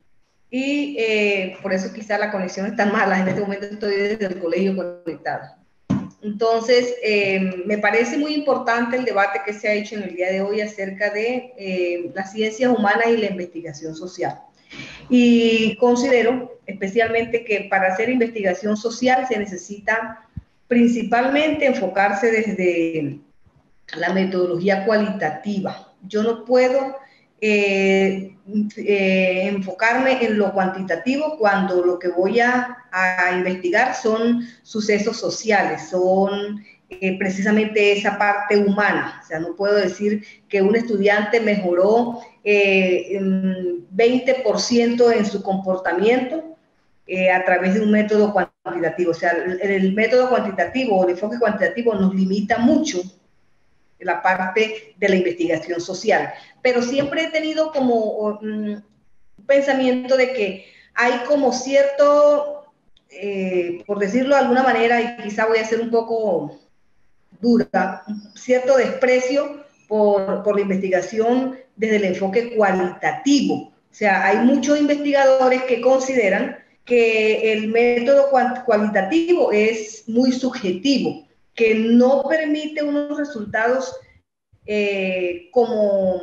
y eh, por eso quizá la conexión está mala. En este momento estoy desde el colegio conectada. Entonces, eh, me parece muy importante el debate que se ha hecho en el día de hoy acerca de eh, las ciencias humanas y la investigación social. Y considero especialmente que para hacer investigación social se necesita principalmente enfocarse desde la metodología cualitativa. Yo no puedo eh, eh, enfocarme en lo cuantitativo cuando lo que voy a, a investigar son sucesos sociales, son eh, precisamente esa parte humana. O sea, no puedo decir que un estudiante mejoró eh, veinte por ciento en su comportamiento eh, a través de un método cuantitativo. O sea, el, el método cuantitativo o el enfoque cuantitativo nos limita mucho la parte de la investigación social. Pero siempre he tenido como um, un pensamiento de que hay como cierto, eh, por decirlo de alguna manera, y quizá voy a ser un poco dura, cierto desprecio por, por la investigación desde el enfoque cualitativo. O sea, hay muchos investigadores que consideran que el método cualitativo es muy subjetivo, que no permite unos resultados eh, como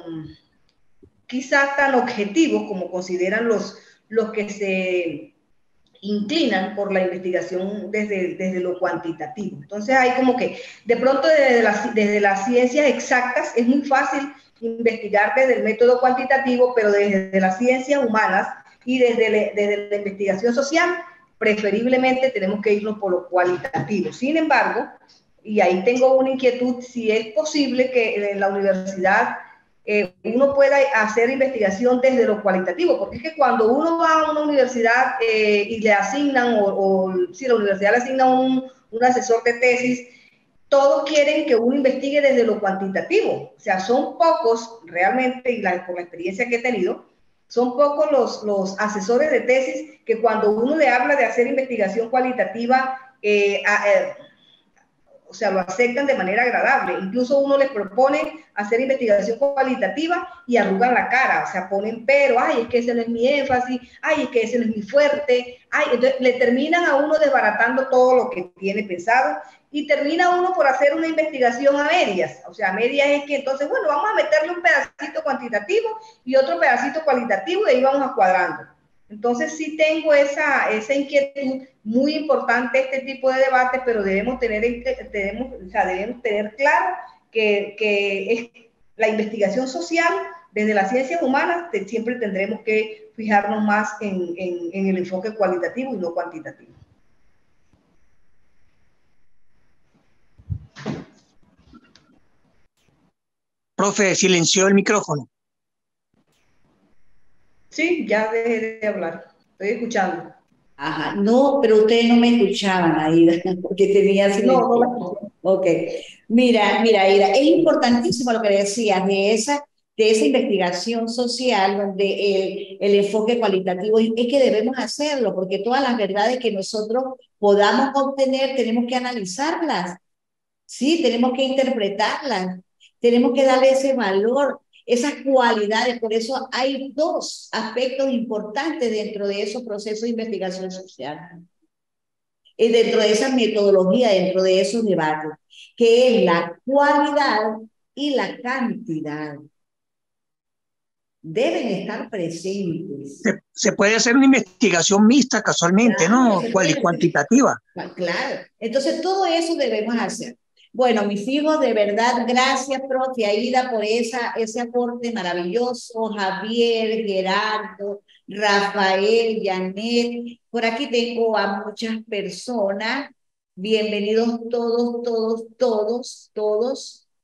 quizás tan objetivos como consideran los, los que se inclinan por la investigación desde, desde lo cuantitativo. Entonces hay como que, de pronto desde las, desde las ciencias exactas es muy fácil investigar desde el método cuantitativo, pero desde las ciencias humanas y desde, le, desde la investigación social, preferiblemente tenemos que irnos por lo cualitativo. Sin embargo, y ahí tengo una inquietud, si es posible que en la universidad eh, uno pueda hacer investigación desde lo cualitativo, porque es que cuando uno va a una universidad eh, y le asignan, o, o si la universidad le asigna un, un asesor de tesis, todos quieren que uno investigue desde lo cuantitativo. O sea, son pocos realmente, y la, por la experiencia que he tenido, son pocos los, los asesores de tesis que cuando uno le habla de hacer investigación cualitativa, eh, a, eh, o sea, lo aceptan de manera agradable. Incluso uno les propone hacer investigación cualitativa y arrugan la cara, o sea, ponen pero, ay, es que ese no es mi énfasis, ay, es que ese no es mi fuerte, ay, entonces le terminan a uno desbaratando todo lo que tiene pensado y termina uno por hacer una investigación a medias. O sea, a medias es que entonces, bueno, vamos a meterle un pedacito cuantitativo y otro pedacito cualitativo y ahí vamos a cuadrando. Entonces sí tengo esa, esa inquietud, muy importante este tipo de debate, pero debemos tener, tenemos, o sea, debemos tener claro que, que es la investigación social desde las ciencias humanas, te, siempre tendremos que fijarnos más en, en, en el enfoque cualitativo y no cuantitativo. Profe, silenció el micrófono. Sí, ya dejé de hablar, estoy escuchando. Ajá, no, pero ustedes no me escuchaban, Aida, porque tenía silencio. No, no la escuché. Ok, mira, mira, Aida, es importantísimo lo que decías de esa, de esa investigación social, donde el, el enfoque cualitativo es, es que debemos hacerlo, porque todas las verdades que nosotros podamos obtener tenemos que analizarlas, ¿sí? Tenemos que interpretarlas, tenemos que darle ese valor, esas cualidades. Por eso hay dos aspectos importantes dentro de esos procesos de investigación social, y dentro de esa metodología, dentro de esos debates, que es la cualidad y la cantidad. Deben estar presentes. Se, se puede hacer una investigación mixta casualmente, Claro, ¿no? Cual y cuantitativa. Claro. Entonces, todo eso debemos hacer. Bueno, mis hijos, de verdad, gracias, profe Aida, por esa, ese aporte maravilloso. Javier, Gerardo, Rafael, Janet. Por aquí tengo a muchas personas. Bienvenidos todos, todos, todos, todos,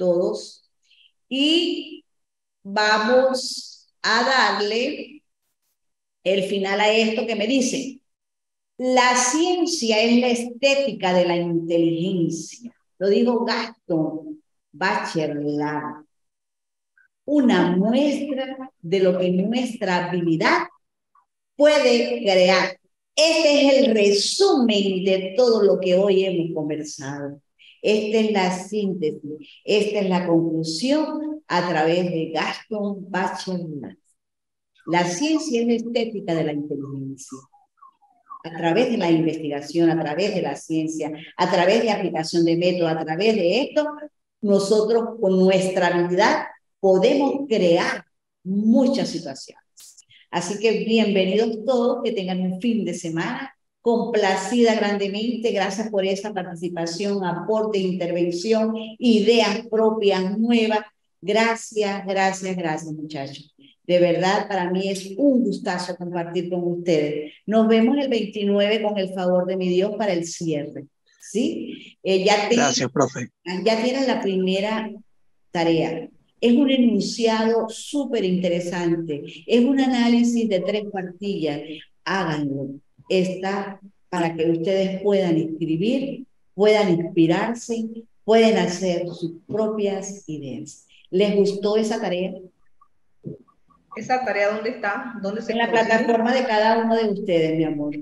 todos. Y vamos a darle el final a esto que me dice. La ciencia es la estética de la inteligencia. Lo dijo Gaston Bachelard. Una muestra de lo que nuestra habilidad puede crear. Este es el resumen de todo lo que hoy hemos conversado. Esta es la síntesis, esta es la conclusión a través de Gaston Bachelard. La ciencia es la estética de la inteligencia. A través de la investigación, a través de la ciencia, a través de aplicación de métodos, a través de esto, nosotros con nuestra habilidad podemos crear muchas situaciones. Así que bienvenidos todos, que tengan un fin de semana complacida grandemente. Gracias por esa participación, aporte, intervención, ideas propias, nuevas. Gracias, gracias, gracias, muchachos. De verdad, para mí es un gustazo compartir con ustedes. Nos vemos el veintinueve con el favor de mi Dios para el cierre. ¿Sí? Eh, ya tienen, Gracias, profe. Ya tienen la primera tarea. Es un enunciado súper interesante. Es un análisis de tres cuartillas. Háganlo. Está para que ustedes puedan escribir, puedan inspirarse, pueden hacer sus propias ideas. ¿Les gustó esa tarea? ¿Esa tarea dónde está? ¿Dónde se En la consigue? plataforma de cada uno de ustedes, mi amor.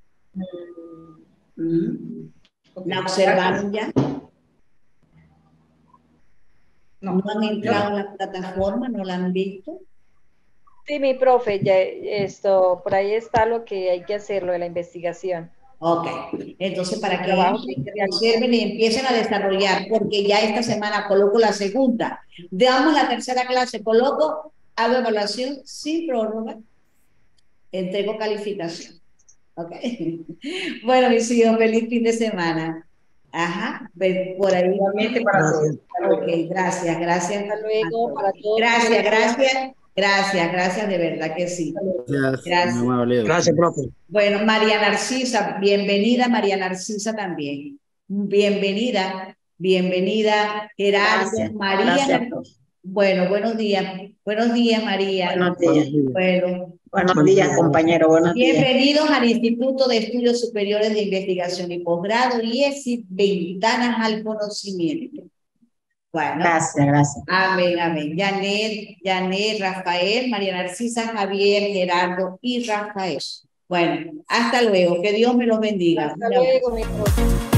Mm. Okay. ¿La observaron ya? No. ¿No han entrado en la plataforma? ¿No la han visto? Sí, mi profe, ya esto, por ahí está lo que hay que hacer, lo de la investigación. Ok, entonces para que que observen y empiecen a desarrollar, porque ya esta semana coloco la segunda. Damos la tercera clase, coloco, hago evaluación sin prórroga, entrego calificación. Ok. Bueno, mis hijos, feliz fin de semana. Ajá, por ahí. Igualmente para todos. Ok, gracias, gracias. Hasta luego, para todos. Gracias, gracias, gracias, gracias, de verdad que sí. Gracias, Gracias. muy amable. Gracias, profe. Bueno, María Narcisa, bienvenida, María Narcisa también. Bienvenida, bienvenida, Gerardo, Gracias, María. gracias, profe. Bueno, buenos días. Buenos días, María. Buenos días. Bueno, Buenos días, compañero. Buenos días. bienvenidos al Instituto de Estudios Superiores de Investigación y Posgrado, I E S I, Ventanas al Conocimiento. Bueno, Gracias, gracias. amén, amén. Janet, Janet, Rafael, María Narcisa, Javier, Gerardo y Rafael. Bueno, hasta luego. Que Dios me los bendiga. Hasta luego, mi profe.